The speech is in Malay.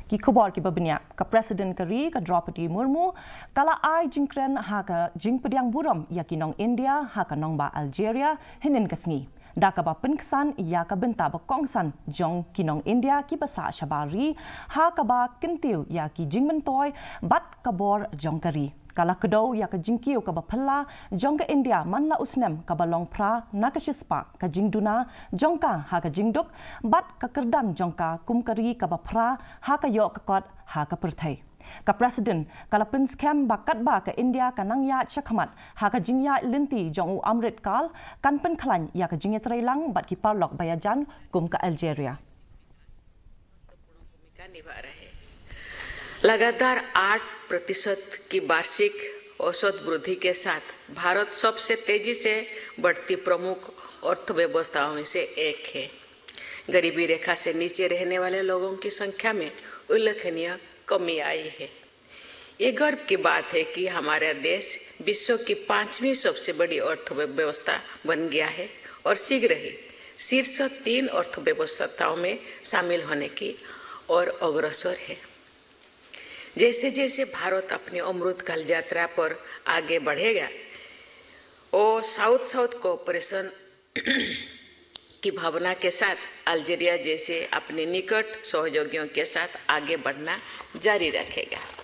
ki khobor ki babnya ka Presiden Kari ka Draupadi Murmu kala ai jingkren ha ka jingpediang buram ya ki nong India ha ka nong ba Algeria hinin kasngi da ka ba penkesan ya ka benta ba kongsan jong ki nong India ki basa shabari ha ka ba kentiu ya ki jingmentoy bat ka bor jong Kari kala kedau ya ka jingkiu ka ba phalla jong ka India manla usnem ka ba longpra nakashispa ka jingduna jongka ha ka jingduk bat ka kerdan jongka kumkari ka ba phra ha ka yo ka kot ha ka perthai ka Presiden kala penskem bakat ba ka India ka nang ya chakhamat ha ka jingya linti jong u amrit kal kan pen khlan ya ka jingya trailang bat ki parlok bayajan kum ka Algeria लगातार 8% की वार्षिक औसत वृद्धि के साथ भारत सबसे तेजी से बढ़ती प्रमुख अर्थव्यवस्थाओं में से एक है। गरीबी रेखा से नीचे रहने वाले लोगों की संख्या में उल्लेखनीय कमी आई है। ये गर्व की बात है कि हमारा देश विश्व की 5वीं सबसे बड़ी अर्थव्यवस्था बन गया है और शीघ्र ही शीर्ष 3 अर्थव्यवस्थाओं में शामिल होने की ओर अग्रसर है। जैसे जैसे भारत अपनी अमृतकाल यात्रा पर आगे बढ़ेगा और साउथ साउथ कोऑपरेशन की भावना के साथ अल्जीरिया जैसे अपने निकट सहयोगियों के साथ आगे बढ़ना जारी रखेगा।